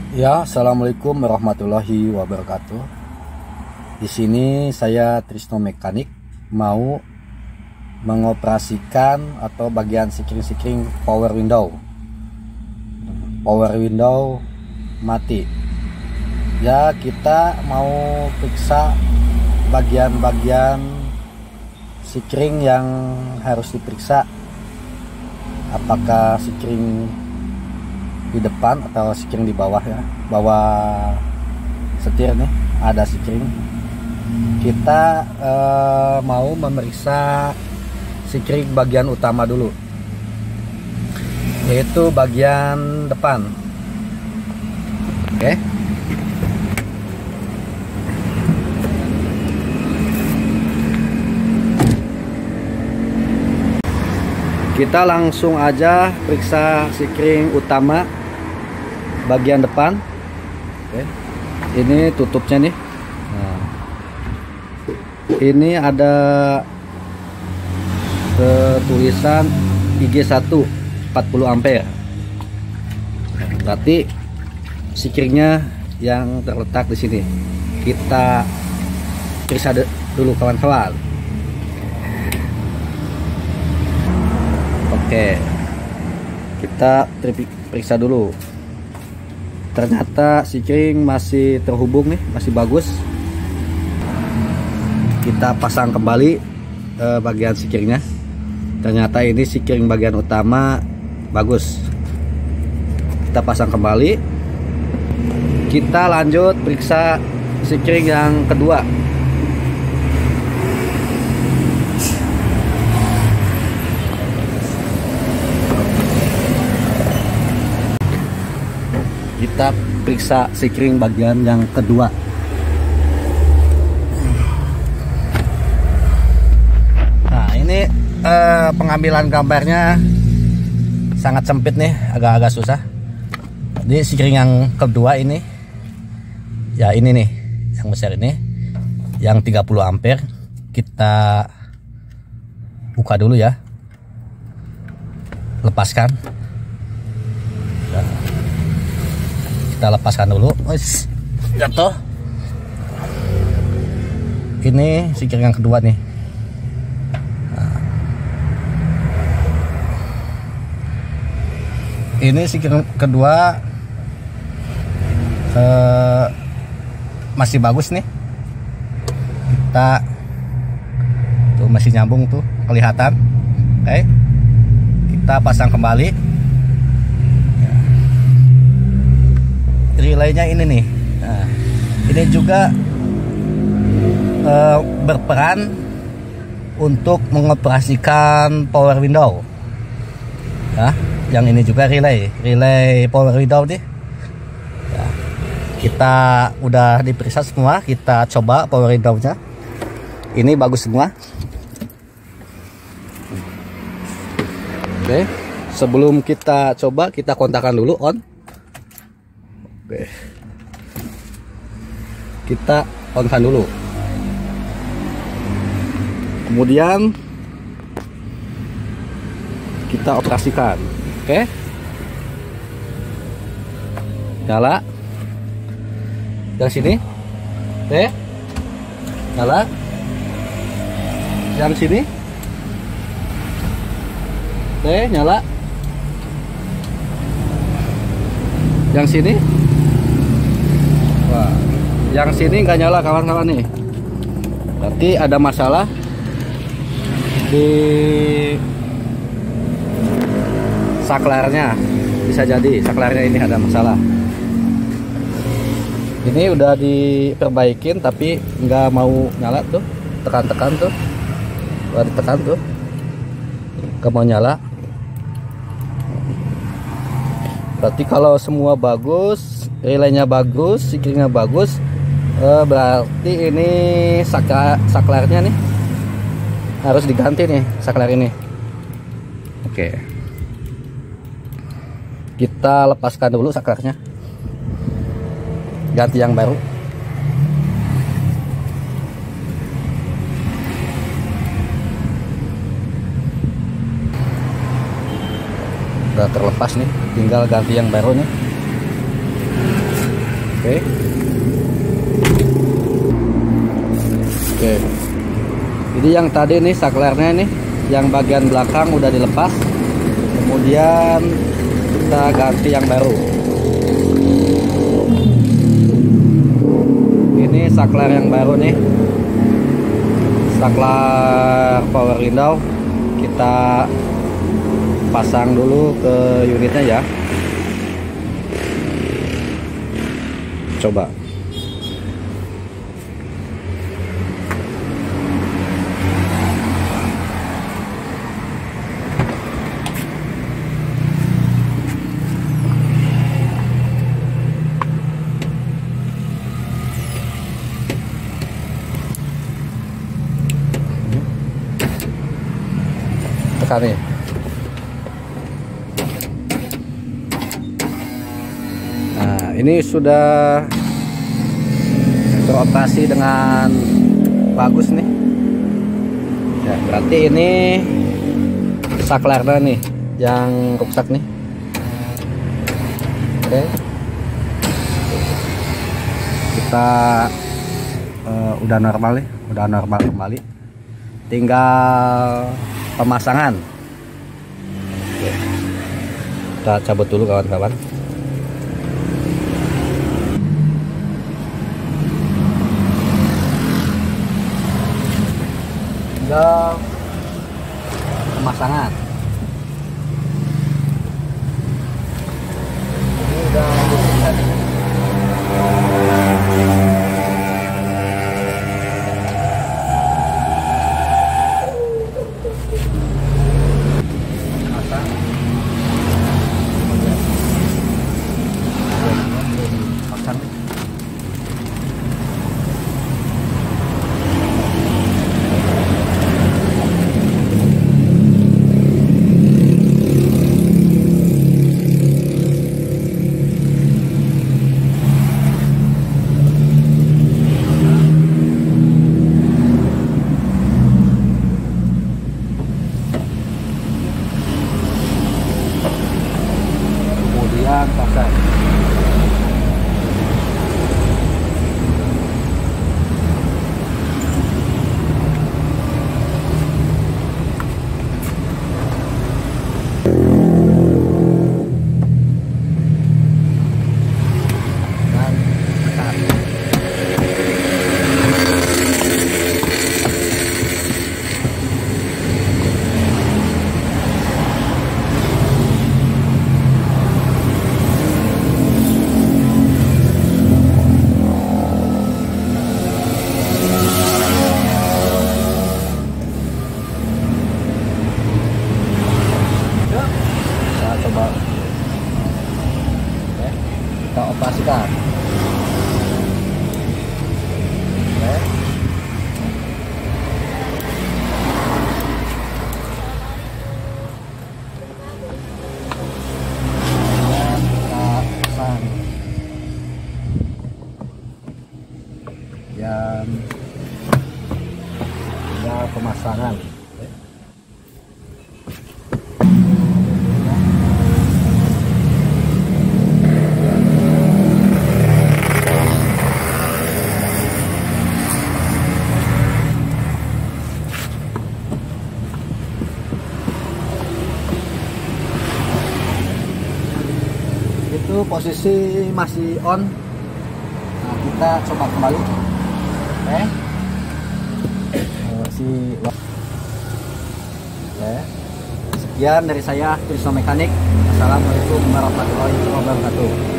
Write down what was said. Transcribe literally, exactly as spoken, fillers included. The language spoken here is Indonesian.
Ya, assalamualaikum warahmatullahi wabarakatuh. Di sini saya Trisno Mekanik mau mengoperasikan atau bagian sikring-sikring power window. Power window mati. Ya, kita mau periksa bagian-bagian sikring yang harus diperiksa. Apakah sikring di depan atau sikring di bawah ya, bawah setir nih ada sikring. Kita eh, mau memeriksa sikring bagian utama dulu, yaitu bagian depan. Oke, kita langsung aja periksa sikring utama bagian depan. Oke. Ini tutupnya nih. Nah, ini ada tulisan I G satu empat puluh ampere. Berarti sikringnya yang terletak di sini. Kita periksa dulu kawan-kawan. Oke, kita periksa dulu. Ternyata sikring masih terhubung nih, masih bagus. Kita pasang kembali eh, bagian sikringnya. Ternyata ini sikring bagian utama bagus. Kita pasang kembali. Kita lanjut periksa sikring yang kedua. Kita periksa sikring bagian yang kedua. Nah, ini eh, pengambilan gambarnya sangat sempit nih, agak-agak susah. Jadi sikring yang kedua ini, ya ini nih, yang besar ini, yang tiga puluh ampere. Kita buka dulu ya, lepaskan. Nah, kita lepaskan dulu. Wis, jatuh. Ini sikring yang kedua nih. Nah, ini sikring kedua eh, masih bagus nih. Kita tuh masih nyambung tuh, kelihatan. Oke, kita pasang kembali. Relaynya ini nih. Nah, ini juga e, berperan untuk mengoperasikan power window. Nah, yang ini juga relay, relay power window nih. Nah, kita udah diperiksa semua, kita coba power window-nya. Ini bagus semua. Oke, sebelum kita coba, kita kontakkan dulu on. Oke, kita on-kan dulu. Kemudian kita operasikan. Oke, nyala. Yang sini, oke, nyala. Yang sini, oke, nyala. Yang sini. Wah, yang sini nggak nyala kawan-kawan nih. Berarti ada masalah di saklarnya. Bisa jadi saklarnya ini ada masalah. Ini udah diperbaikin tapi nggak mau nyala tuh. Tekan-tekan tuh. Udah ditekan tuh. Nggak mau nyala. Berarti kalau semua bagus, relaynya bagus, sikringnya bagus, eh, berarti ini saklar, saklarnya nih harus diganti nih, saklar ini. Oke, kita lepaskan dulu saklarnya, ganti yang baru. Udah terlepas nih, tinggal ganti yang baru nih. Oke. Oke. Jadi yang tadi nih saklarnya nih, yang bagian belakang udah dilepas. Kemudian kita ganti yang baru. Ini saklar yang baru nih. Saklar power window. Kita pasang dulu ke unitnya ya. Coba. Tekan nih. Nah, ini sudah beroperasi dengan bagus nih. Ya, berarti ini saklarnya nih yang rusak nih. Oke. Kita uh, udah normal nih, udah normal kembali. Tinggal pemasangan. Oke. Kita cabut dulu kawan-kawan. Tinggal pemasangan. Ini udah disesuaikan. Pasang. Dan tekan. Coba. Oke. Kita operasikan. Oke. Dan kita pasang. Dan tinggal pemasangan. Itu posisi masih on. Nah, kita coba kembali. Oke. Si ya. Sekian dari saya, Trisno Mekanik. Assalamualaikum warahmatullahi wabarakatuh.